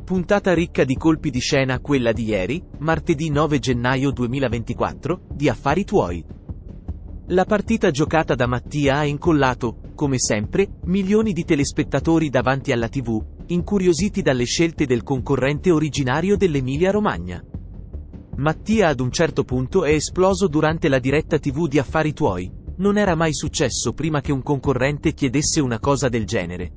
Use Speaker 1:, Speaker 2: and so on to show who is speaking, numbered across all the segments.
Speaker 1: Puntata ricca di colpi di scena quella di ieri, martedì 9 gennaio 2024, di Affari Tuoi. La partita giocata da Mattia ha incollato, come sempre, milioni di telespettatori davanti alla TV, incuriositi dalle scelte del concorrente originario dell'Emilia-Romagna. Mattia ad un certo punto è esploso durante la diretta TV di Affari Tuoi. Non era mai successo prima che un concorrente chiedesse una cosa del genere.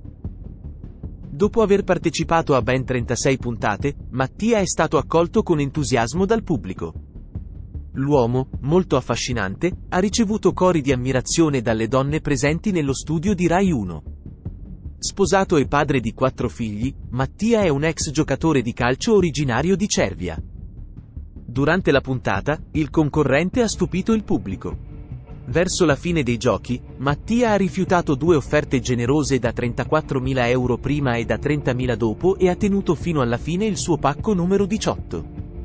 Speaker 1: Dopo aver partecipato a ben 36 puntate, Mattia è stato accolto con entusiasmo dal pubblico. L'uomo, molto affascinante, ha ricevuto cori di ammirazione dalle donne presenti nello studio di Rai 1. Sposato e padre di 4 figli, Mattia è un ex giocatore di calcio originario di Cervia. Durante la puntata, il concorrente ha stupito il pubblico. Verso la fine dei giochi, Mattia ha rifiutato 2 offerte generose da 34.000 euro prima e da 30.000 dopo e ha tenuto fino alla fine il suo pacco numero 18.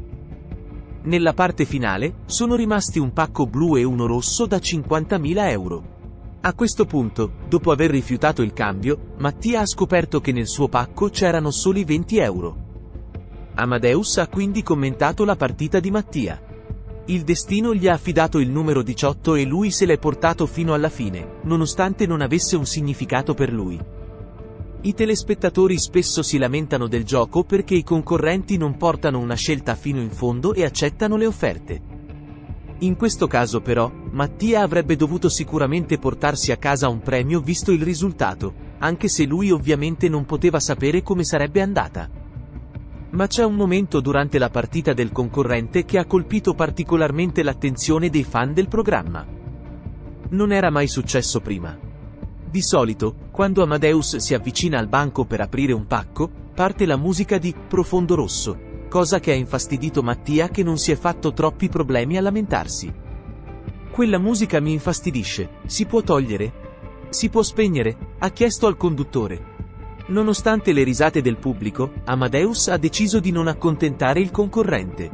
Speaker 1: Nella parte finale, sono rimasti un pacco blu e uno rosso da 50.000 euro. A questo punto, dopo aver rifiutato il cambio, Mattia ha scoperto che nel suo pacco c'erano soli 20 euro. Amadeus ha quindi commentato la partita di Mattia. Il destino gli ha affidato il numero 18 e lui se l'è portato fino alla fine, nonostante non avesse un significato per lui. I telespettatori spesso si lamentano del gioco perché i concorrenti non portano una scelta fino in fondo e accettano le offerte. In questo caso però, Mattia avrebbe dovuto sicuramente portarsi a casa un premio visto il risultato, anche se lui ovviamente non poteva sapere come sarebbe andata. Ma c'è un momento durante la partita del concorrente che ha colpito particolarmente l'attenzione dei fan del programma. Non era mai successo prima. Di solito, quando Amadeus si avvicina al banco per aprire un pacco, parte la musica di Profondo Rosso, cosa che ha infastidito Mattia che non si è fatto troppi problemi a lamentarsi. Quella musica mi infastidisce, si può togliere? Si può spegnere? Ha chiesto al conduttore. Nonostante le risate del pubblico, Amadeus ha deciso di non accontentare il concorrente.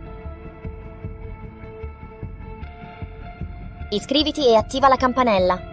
Speaker 2: Iscriviti e attiva la campanella.